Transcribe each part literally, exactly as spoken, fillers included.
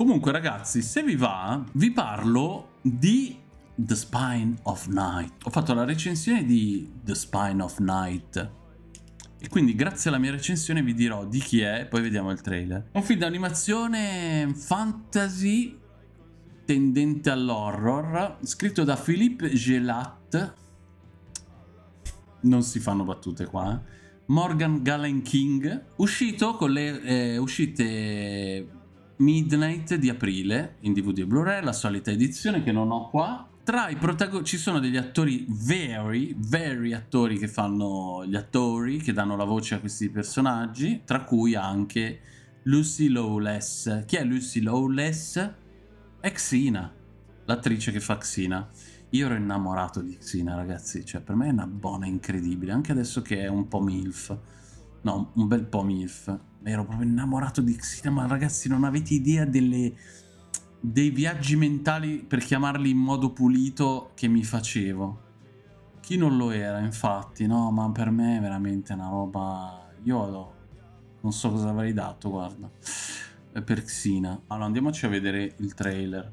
Comunque ragazzi, se vi va, vi parlo di The Spine of Night. Ho fatto la recensione di The Spine of Night e quindi grazie alla mia recensione vi dirò di chi è e poi vediamo il trailer. È un film d'animazione fantasy tendente all'horror, scritto da Philippe Gelat. Non si fanno battute qua, eh. Morgan Gallen King, uscito con le eh, uscite Midnight di aprile in D V D e Blu-ray, la solita edizione che non ho qua. Tra i protagonisti ci sono degli attori veri, veri attori che fanno gli attori, che danno la voce a questi personaggi, tra cui anche Lucy Lawless. Chi è Lucy Lawless? È Xena, l'attrice che fa Xena. Io ero innamorato di Xena, ragazzi, cioè per me è una buona incredibile, anche adesso che è un po' MILF. No, un bel po' MILF. Ero proprio innamorato di Xena, ma ragazzi non avete idea delle... dei viaggi mentali, per chiamarli in modo pulito, che mi facevo. Chi non lo era, infatti, no, ma per me è veramente una roba... Io non so cosa avrei dato, guarda, per Xena. Allora, andiamoci a vedere il trailer.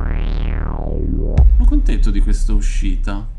Sono contento di questa uscita.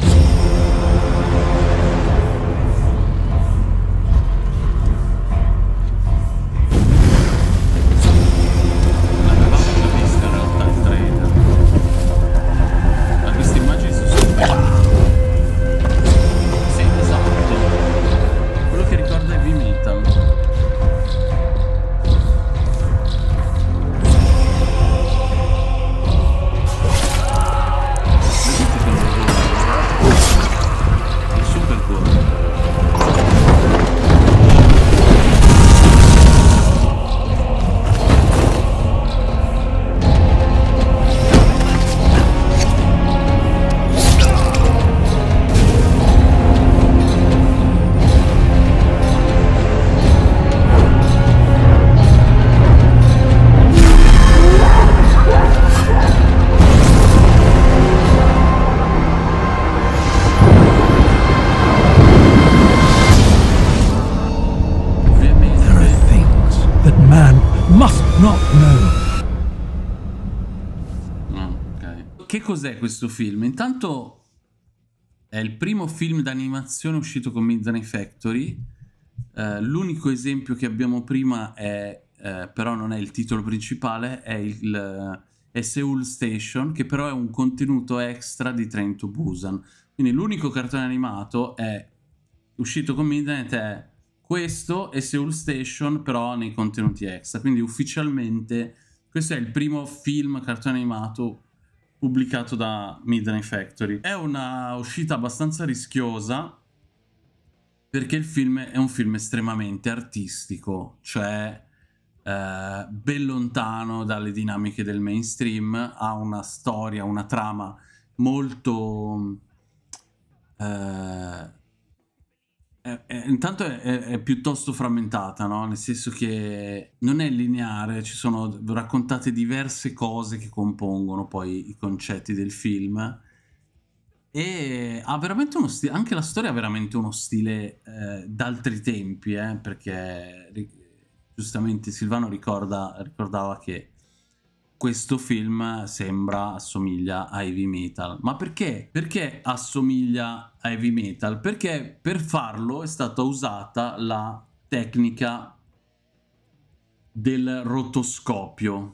Che cos'è questo film? Intanto è il primo film d'animazione uscito con Midnight Factory. Uh, l'unico esempio che abbiamo prima è, uh, però non è il titolo principale, è, il, uh, è Seoul Station, che però è un contenuto extra di Train to Busan. Quindi l'unico cartone animato è uscito con Midnight è questo e Seoul Station, però nei contenuti extra. Quindi ufficialmente questo è il primo film cartone animato pubblicato da Midnight Factory. È una uscita abbastanza rischiosa perché il film è un film estremamente artistico, cioè eh, ben lontano dalle dinamiche del mainstream, ha una storia, una trama molto... Eh, è, è, intanto è, è, è piuttosto frammentata, no? Nel senso che non è lineare, ci sono raccontate diverse cose che compongono poi i concetti del film e ha veramente uno stile, anche la storia ha veramente uno stile eh, d'altri tempi, eh, perché giustamente Silvano ricorda, ricordava che questo film sembra, assomiglia a Heavy Metal. Ma perché? Perché assomiglia a Heavy Metal? Perché per farlo è stata usata la tecnica del rotoscopio.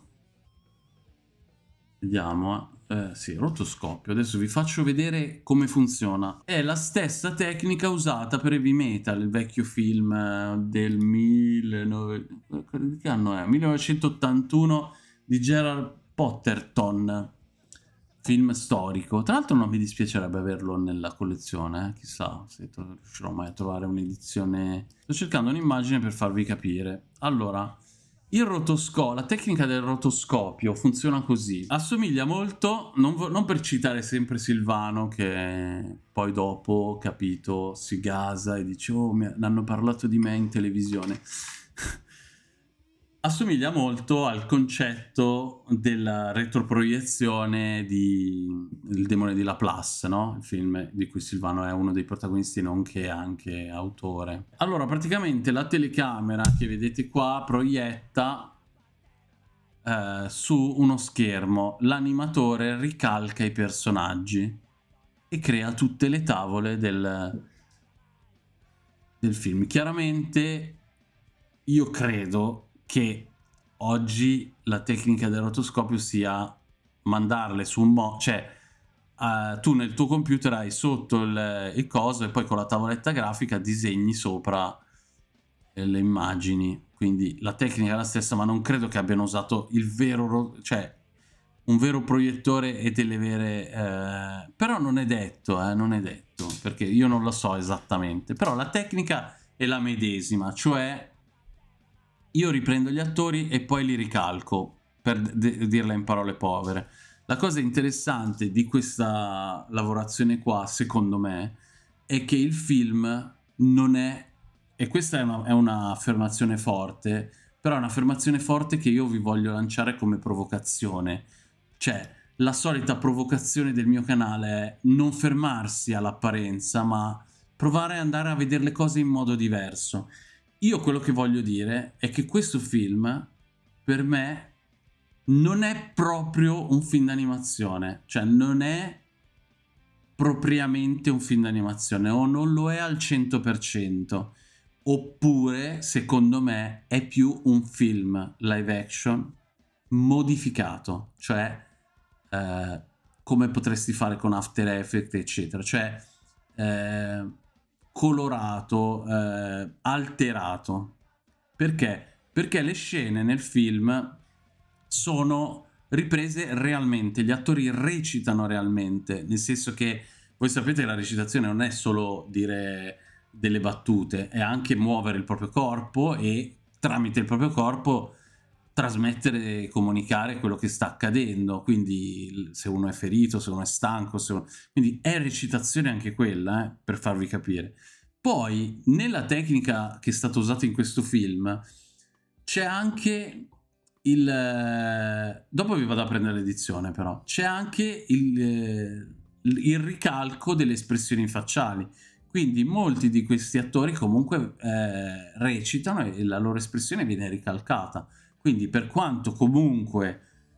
Vediamo, eh, sì, rotoscopio. Adesso vi faccio vedere come funziona. È la stessa tecnica usata per Heavy Metal, il vecchio film del millenovecento... che anno è? millenovecentottantuno di Gerard Potterton, film storico. Tra l'altro non mi dispiacerebbe averlo nella collezione, eh? Chissà se riuscirò mai a trovare un'edizione. Sto cercando un'immagine per farvi capire. Allora, il rotoscopio, la tecnica del rotoscopio funziona così. Assomiglia molto, non, non per citare sempre Silvano, che poi dopo, capito, si gasa e dice oh, mi hanno parlato di me in televisione. Assomiglia molto al concetto della retroproiezione di Il demone di Laplace, no? Il film di cui Silvano è uno dei protagonisti, nonché anche autore. Allora, praticamente la telecamera che vedete qua proietta eh, su uno schermo, l'animatore ricalca i personaggi e crea tutte le tavole del, del film. Chiaramente io credo che oggi la tecnica del rotoscopio sia mandarle su un mo... cioè uh, tu nel tuo computer hai sotto il, il coso e poi con la tavoletta grafica disegni sopra eh, le immagini. Quindi la tecnica è la stessa, ma non credo che abbiano usato il vero... cioè un vero proiettore e delle vere... Eh... però non è detto, eh, non è detto, perché io non lo so esattamente. Però la tecnica è la medesima, cioè io riprendo gli attori e poi li ricalco, per dirla in parole povere. La cosa interessante di questa lavorazione qua, secondo me, è che il film non è, e questa è un'affermazione forte, però è un'affermazione forte che io vi voglio lanciare come provocazione. Cioè, la solita provocazione del mio canale è non fermarsi all'apparenza, ma provare ad andare a vedere le cose in modo diverso. Io quello che voglio dire è che questo film, per me, non è proprio un film d'animazione, cioè non è propriamente un film d'animazione, o non lo è al cento per cento, oppure, secondo me, è più un film live action modificato, cioè eh, come potresti fare con After Effects, eccetera, cioè eh, colorato, eh, alterato. Perché? Perché le scene nel film sono riprese realmente, gli attori recitano realmente, nel senso che voi sapete che la recitazione non è solo dire delle battute, è anche muovere il proprio corpo e tramite il proprio corpo trasmettere e comunicare quello che sta accadendo, quindi se uno è ferito, se uno è stanco, se uno... quindi è recitazione anche quella, eh, per farvi capire. Poi, nella tecnica che è stata usata in questo film, c'è anche il... dopo vi vado a prendere l'edizione, però, c'è anche il, il ricalco delle espressioni facciali. Quindi molti di questi attori comunque eh, recitano e la loro espressione viene ricalcata. Quindi per quanto comunque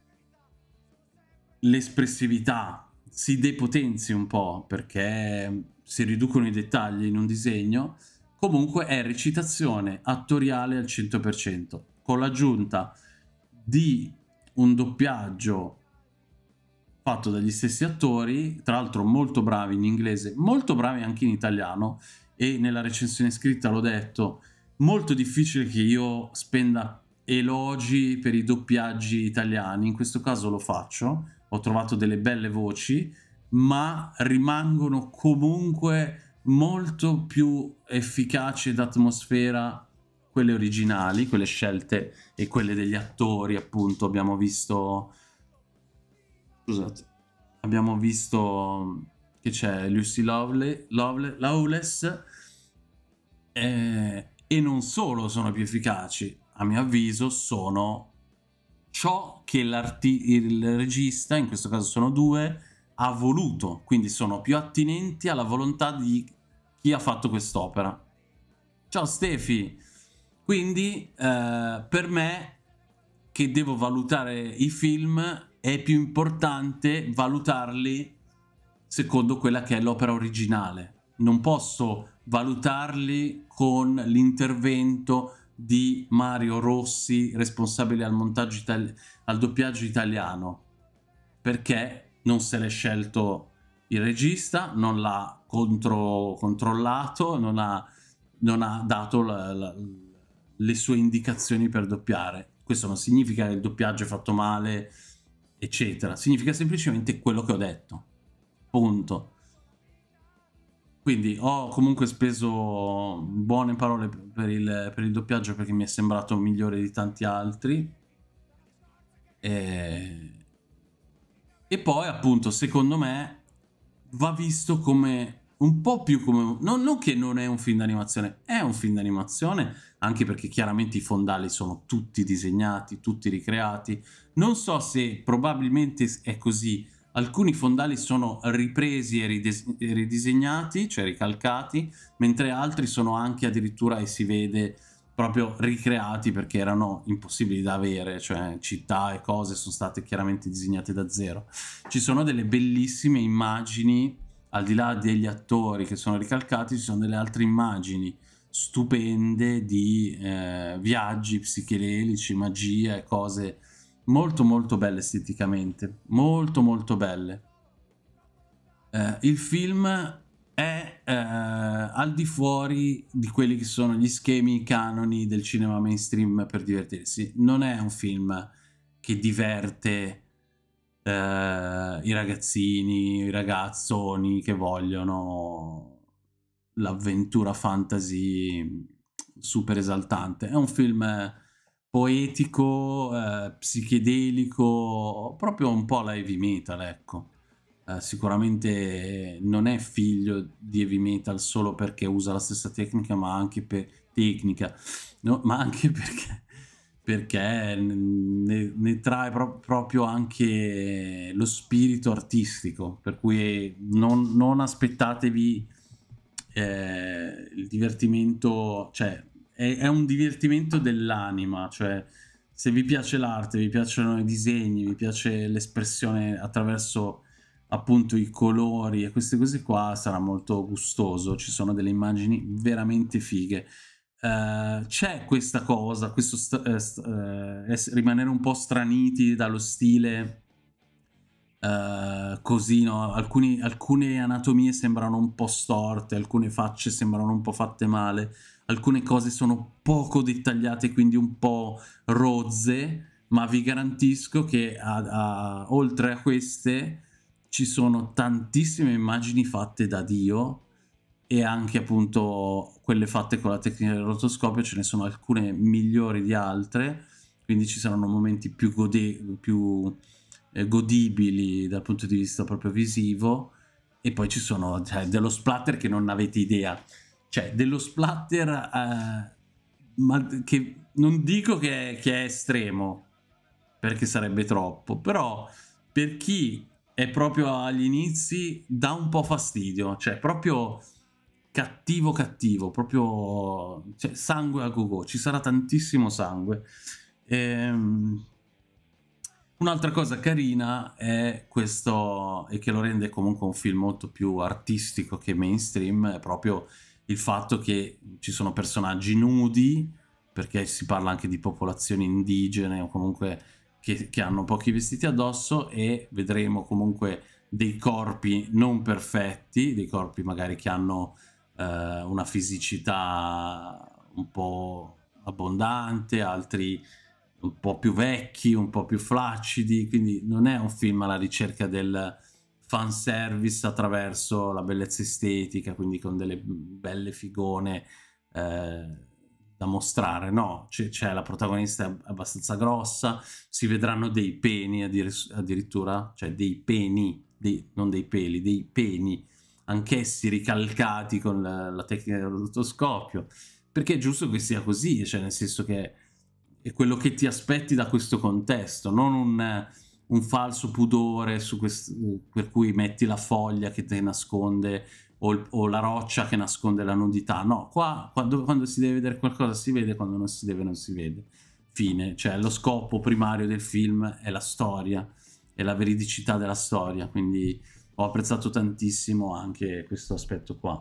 l'espressività si depotenzi un po' perché si riducono i dettagli in un disegno, comunque è recitazione attoriale al cento per cento, con l'aggiunta di un doppiaggio fatto dagli stessi attori, tra l'altro molto bravi in inglese, molto bravi anche in italiano, e nella recensione scritta l'ho detto, molto difficile che io spenda elogi per i doppiaggi italiani, in questo caso lo faccio, ho trovato delle belle voci, ma rimangono comunque molto più efficaci ed atmosfera quelle originali, quelle scelte e quelle degli attori, appunto. Abbiamo visto scusate abbiamo visto che c'è Lucy Lovely, Lovely, Lawless eh, e non solo sono più efficaci, a mio avviso sono ciò che il regista, in questo caso sono due, ha voluto, quindi sono più attinenti alla volontà di chi ha fatto quest'opera. Ciao Stefi! Quindi eh, per me, che devo valutare i film, è più importante valutarli secondo quella che è l'opera originale. Non posso valutarli con l'intervento di Mario Rossi, responsabile al montaggio itali- al doppiaggio italiano, perché non se l'è scelto il regista, non l'ha contro controllato, non ha, non ha dato la, la, le sue indicazioni per doppiare. Questo non significa che il doppiaggio è fatto male, eccetera, significa semplicemente quello che ho detto, punto. Quindi ho comunque speso buone parole per il, per il doppiaggio, perché mi è sembrato migliore di tanti altri. E, e poi appunto secondo me va visto come un po' più come... Non, non che non è un film d'animazione, è un film d'animazione, anche perché chiaramente i fondali sono tutti disegnati, tutti ricreati. Non so se probabilmente è così, alcuni fondali sono ripresi e rides- ridisegnati, cioè ricalcati, mentre altri sono anche addirittura, e si vede, proprio ricreati perché erano impossibili da avere, cioè città e cose sono state chiaramente disegnate da zero. Ci sono delle bellissime immagini, al di là degli attori che sono ricalcati, ci sono delle altre immagini stupende di eh, viaggi psichedelici, magia e cose molto molto belle esteticamente, molto molto belle. Eh, il film è eh, al di fuori di quelli che sono gli schemi canoni del cinema mainstream per divertirsi. Non è un film che diverte eh, i ragazzini, i ragazzoni che vogliono l'avventura fantasy super esaltante. È un film poetico, eh, psichedelico, proprio un po' la heavy metal, ecco. Eh, sicuramente non è figlio di heavy metal solo perché usa la stessa tecnica, ma anche per tecnica, no? Ma anche perché, perché ne, ne trae pro- proprio anche lo spirito artistico, per cui non, non aspettatevi eh, il divertimento, cioè è, è un divertimento dell'anima, cioè se vi piace l'arte, vi piacciono i disegni, vi piace l'espressione attraverso appunto i colori e queste cose qua, sarà molto gustoso. Ci sono delle immagini veramente fighe. Uh, c'è questa cosa, questo st- eh, st- eh, rimanere un po' straniti dallo stile uh, così, no? Alcuni, alcune anatomie sembrano un po' storte, alcune facce sembrano un po' fatte male, alcune cose sono poco dettagliate, quindi un po' rozze, ma vi garantisco che a, a, oltre a queste ci sono tantissime immagini fatte da Dio e anche appunto quelle fatte con la tecnica del rotoscopio, ce ne sono alcune migliori di altre, quindi ci saranno momenti più, gode- più eh, godibili dal punto di vista proprio visivo, e poi ci sono cioè, dello splatter che non avete idea, cioè dello splatter eh, ma che non dico che, che è estremo perché sarebbe troppo, però per chi è proprio agli inizi dà un po' fastidio, cioè proprio cattivo cattivo, proprio cioè, sangue a go-go, ci sarà tantissimo sangue. Ehm, un'altra cosa carina è questo, e che lo rende comunque un film molto più artistico che mainstream, è proprio il fatto che ci sono personaggi nudi, perché si parla anche di popolazioni indigene o comunque che, che hanno pochi vestiti addosso, e vedremo comunque dei corpi non perfetti, dei corpi magari che hanno eh, una fisicità un po' abbondante, altri un po' più vecchi, un po' più flaccidi, quindi non è un film alla ricerca del fanservice attraverso la bellezza estetica, quindi con delle belle figone eh, da mostrare, no, c'è, c'è la protagonista è abbastanza grossa, si vedranno dei peni addirittura, cioè dei peni, dei, non dei peli, dei peni, anch'essi ricalcati con la, la tecnica del rotoscopio, perché è giusto che sia così, cioè nel senso che è quello che ti aspetti da questo contesto, non un, un falso pudore su quest- per cui metti la foglia che ti nasconde o, il, o la roccia che nasconde la nudità. No, qua quando, quando si deve vedere qualcosa si vede, quando non si deve non si vede. Fine, cioè lo scopo primario del film è la storia, è la veridicità della storia, quindi ho apprezzato tantissimo anche questo aspetto qua.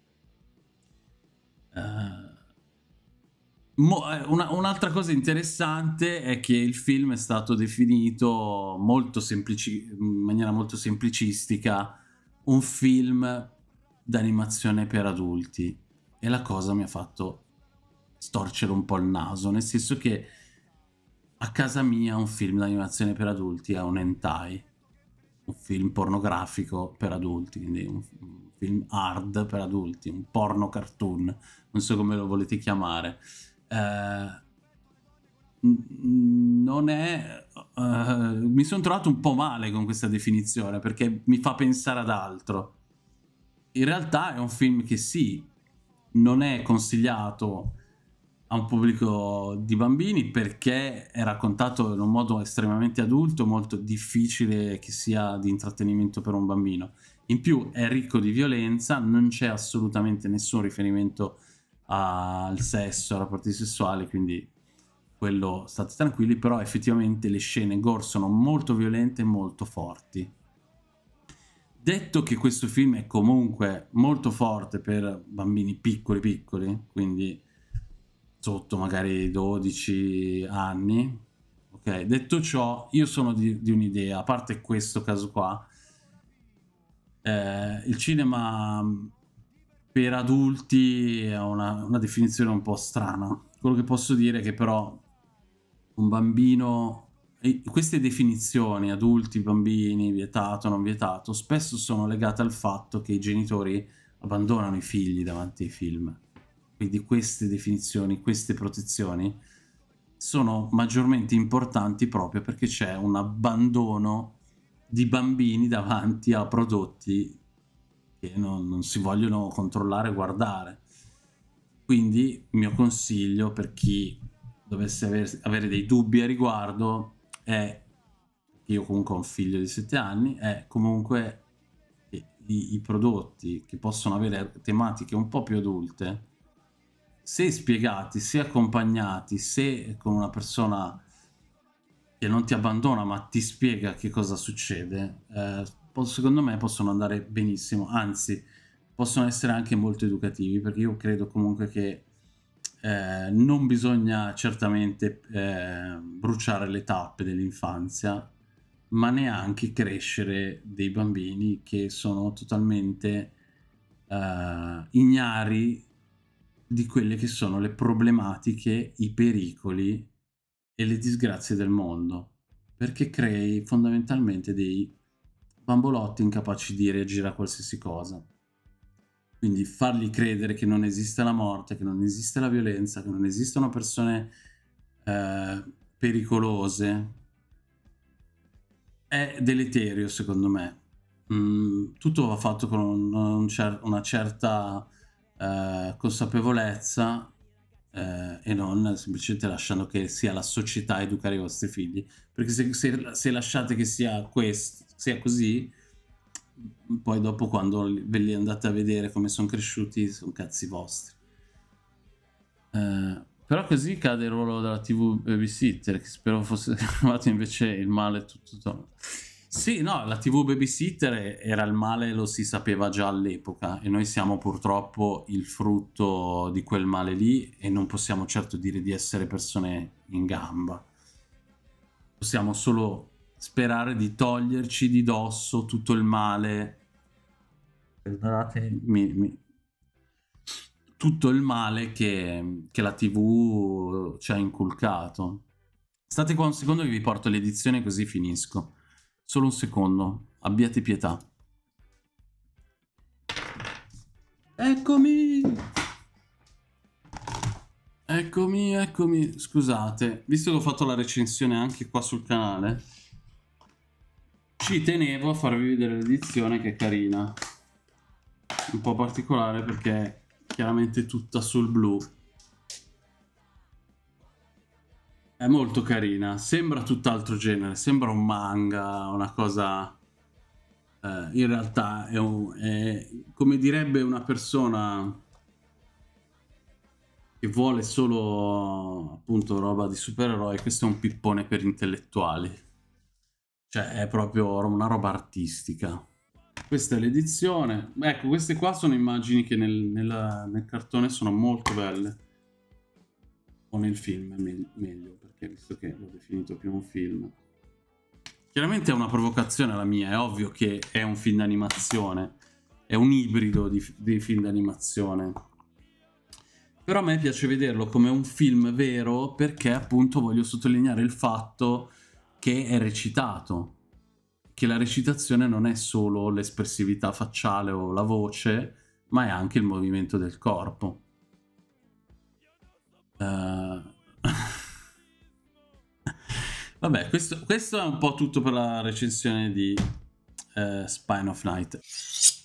Uh, Mo- eh, una- un'altra cosa interessante è che il film è stato definito molto semplici- in maniera molto semplicistica un film d'animazione per adulti, e la cosa mi ha fatto storcere un po' il naso, nel senso che a casa mia un film d'animazione per adulti è un hentai, un film pornografico per adulti, quindi un, un film hard per adulti, un porno cartoon, non so come lo volete chiamare. Eh, non è uh, mi sono trovato un po' male con questa definizione perché mi fa pensare ad altro. In realtà è un film che sì, non è consigliato a un pubblico di bambini perché è raccontato in un modo estremamente adulto, molto difficile che sia di intrattenimento per un bambino. In più è ricco di violenza, non c'è assolutamente nessun riferimento al sesso, ai rapporti sessuali, quindi quello state tranquilli, però effettivamente le scene gore sono molto violente e molto forti. Detto che questo film è comunque molto forte per bambini piccoli piccoli, quindi sotto magari dodici anni, ok? Detto ciò, io sono di, di un'idea, a parte questo caso qua, eh, il cinema per adulti è una, una definizione un po' strana. Quello che posso dire è che però un bambino... e queste definizioni, adulti, bambini, vietato, non vietato, spesso sono legate al fatto che i genitori abbandonano i figli davanti ai film. Quindi queste definizioni, queste protezioni sono maggiormente importanti proprio perché c'è un abbandono di bambini davanti a prodotti che non, non si vogliono controllare e guardare. Quindi il mio consiglio per chi dovesse aver, avere dei dubbi a riguardo è, io comunque ho un figlio di sette anni, è comunque i, i prodotti che possono avere tematiche un po' più adulte, se spiegati, se accompagnati, se con una persona che non ti abbandona ma ti spiega che cosa succede, eh, secondo me possono andare benissimo, anzi possono essere anche molto educativi, perché io credo comunque che eh, non bisogna certamente eh, bruciare le tappe dell'infanzia, ma neanche crescere dei bambini che sono totalmente eh, ignari di quelle che sono le problematiche, i pericoli e le disgrazie del mondo, perché crei fondamentalmente dei bambolotti incapaci di reagire a qualsiasi cosa. Quindi fargli credere che non esiste la morte, che non esiste la violenza, che non esistono persone eh, pericolose, è deleterio secondo me. Mm, tutto va fatto con un, un cer- una certa eh, consapevolezza eh, e non semplicemente lasciando che sia la società a educare i vostri figli, perché se, se- se lasciate che sia questo, sia così, poi dopo quando ve li andate a vedere come sono cresciuti sono cazzi vostri. Eh, però così cade il ruolo della tivù babysitter, che spero fosse arrivato invece il male tutto, tutto. Sì, no, la tivù babysitter era il male, lo si sapeva già all'epoca e noi siamo purtroppo il frutto di quel male lì e non possiamo certo dire di essere persone in gamba. Possiamo solo sperare di toglierci di dosso tutto il male. Perdonate, mi, mi- tutto il male che, che la tivù ci ha inculcato. State qua un secondo che vi porto l'edizione così finisco. Solo un secondo, abbiate pietà. Eccomi! Eccomi, eccomi. Scusate, visto che ho fatto la recensione anche qua sul canale, ci tenevo a farvi vedere l'edizione che è carina. Un po' particolare perché è chiaramente tutta sul blu. È molto carina, sembra tutt'altro genere, sembra un manga, una cosa... Eh, in realtà è, un, è, come direbbe una persona che vuole solo appunto roba di supereroi, questo è un pippone per intellettuali. Cioè è proprio una roba artistica. Questa è l'edizione. Ecco, queste qua sono immagini che nel, nella, nel cartone sono molto belle. O nel film è me meglio, perché visto che l'ho definito più un film. Chiaramente è una provocazione la mia, è ovvio che è un film d'animazione, è un ibrido di, di film d'animazione. Però a me piace vederlo come un film vero perché appunto voglio sottolineare il fatto che è recitato, che la recitazione non è solo l'espressività facciale o la voce, ma è anche il movimento del corpo. Uh... Vabbè, questo, questo è un po' tutto per la recensione di uh, Spine of Night.